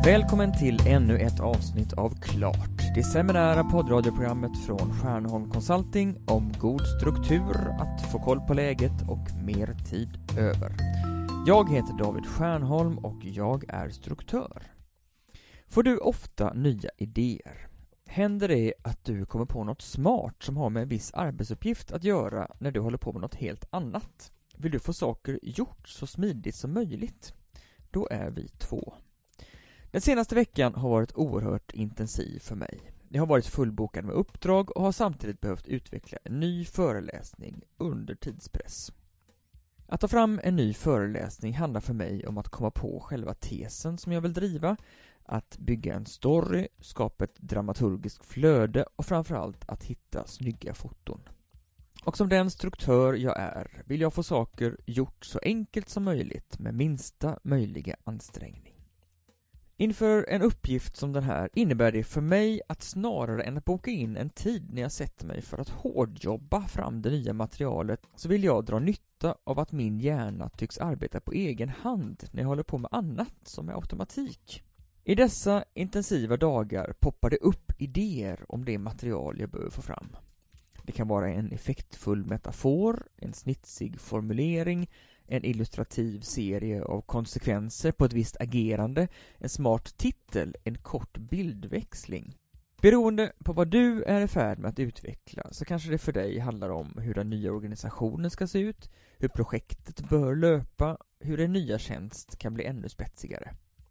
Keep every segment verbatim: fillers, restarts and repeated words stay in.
Välkommen till ännu ett avsnitt av Klart, det seminära poddradioprogrammet från Stjärnholm Consulting om god struktur, att få koll på läget och mer tid över. Jag heter David Stjärnholm och jag är struktör. Får du ofta nya idéer? Händer det att du kommer på något smart som har med en viss arbetsuppgift att göra när du håller på med något helt annat? Vill du få saker gjort så smidigt som möjligt? Då är vi två. Den senaste veckan har varit oerhört intensiv för mig. Jag har varit fullbokad med uppdrag och har samtidigt behövt utveckla en ny föreläsning under tidspress. Att ta fram en ny föreläsning handlar för mig om att komma på själva tesen som jag vill driva, att bygga en story, skapa ett dramaturgiskt flöde och framförallt att hitta snygga foton. Och som den struktör jag är vill jag få saker gjort så enkelt som möjligt med minsta möjliga ansträngning. Inför en uppgift som den här innebär det för mig att snarare än att boka in en tid när jag sätter mig för att hårdjobba fram det nya materialet så vill jag dra nytta av att min hjärna tycks arbeta på egen hand när jag håller på med annat som är automatik. I dessa intensiva dagar poppar det upp idéer om det material jag behöver få fram. Det kan vara en effektfull metafor, en snitsig formulering, en illustrativ serie av konsekvenser på ett visst agerande, en smart titel, en kort bildväxling. Beroende på vad du är i färd med att utveckla så kanske det för dig handlar om hur den nya organisationen ska se ut, hur projektet bör löpa, hur en nya tjänst kan bli ännu spetsigare.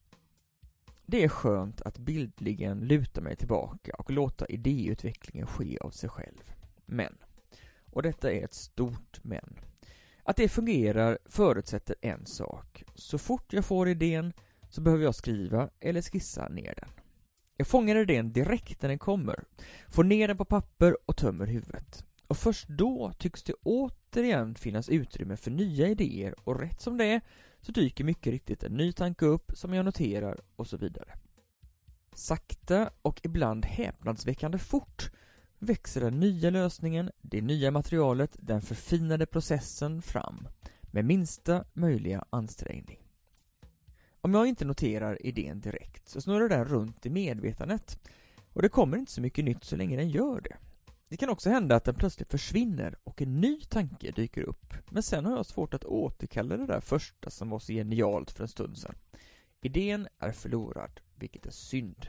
Det är skönt att bildligen luta mig tillbaka och låta idéutvecklingen ske av sig själv. Men, och detta är ett stort men, att det fungerar förutsätter en sak. Så fort jag får idén så behöver jag skriva eller skissa ner den. Jag fångar idén direkt när den kommer, får ner den på papper och tömmer huvudet. Och först då tycks det återigen finnas utrymme för nya idéer och rätt som det är så dyker mycket riktigt en ny tanke upp som jag noterar och så vidare. Sakta och ibland häpnadsväckande fort växer den nya lösningen, det nya materialet, den förfinade processen fram med minsta möjliga ansträngning. Om jag inte noterar idén direkt så snurrar den runt i medvetandet och det kommer inte så mycket nytt så länge den gör det. Det kan också hända att den plötsligt försvinner och en ny tanke dyker upp, men sen har jag svårt att återkalla det där första som var så genialt för en stund sedan. Idén är förlorad, vilket är synd.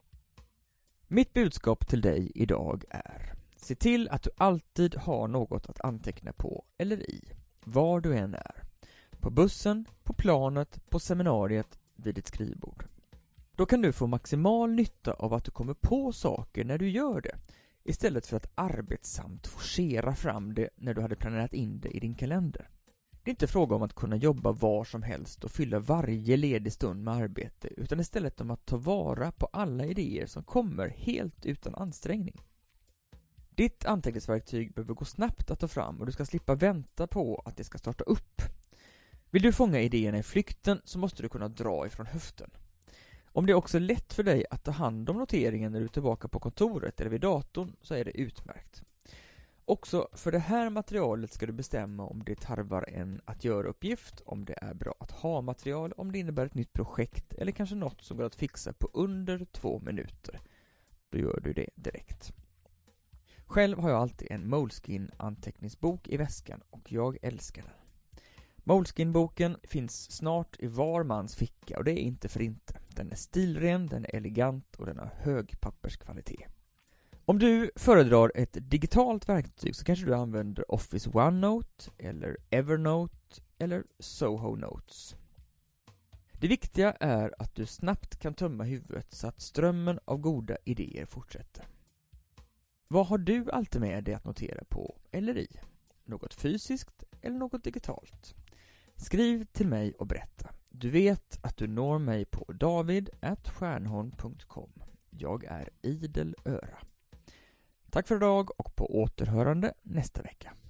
Mitt budskap till dig idag är: se till att du alltid har något att anteckna på eller i, var du än är. På bussen, på planet, på seminariet, vid ditt skrivbord. Då kan du få maximal nytta av att du kommer på saker när du gör det, istället för att arbetsamt forcera fram det när du hade planerat in det i din kalender. Det är inte fråga om att kunna jobba var som helst och fylla varje ledig stund med arbete, utan istället om att ta vara på alla idéer som kommer helt utan ansträngning. Ditt anteckningsverktyg behöver gå snabbt att ta fram och du ska slippa vänta på att det ska starta upp. Vill du fånga idéerna i flykten så måste du kunna dra ifrån höften. Om det är också lätt för dig att ta hand om noteringen när du är tillbaka på kontoret eller vid datorn så är det utmärkt. Också för det här materialet ska du bestämma om det tarvar en att göra-uppgift, om det är bra att ha material, om det innebär ett nytt projekt eller kanske något som går att fixa på under två minuter. Då gör du det direkt. Själv har jag alltid en Moleskine-anteckningsbok i väskan och jag älskar den. Moleskine-boken finns snart i var mans ficka och det är inte för inte. Den är stilren, den är elegant och den har hög papperskvalitet. Om du föredrar ett digitalt verktyg så kanske du använder Office OneNote eller Evernote eller Soho Notes. Det viktiga är att du snabbt kan tömma huvudet så att strömmen av goda idéer fortsätter. Vad har du alltid med dig att notera på eller i? Något fysiskt eller något digitalt? Skriv till mig och berätta. Du vet att du når mig på david at stjärnholm punkt com. Jag är idel öra. Tack för idag och på återhörande nästa vecka.